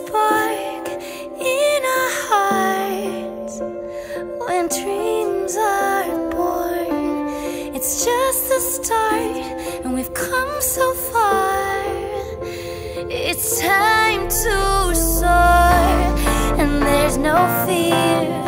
spark in our hearts when dreams are born. It's just the start, and we've come so far. It's time to soar, and there's no fear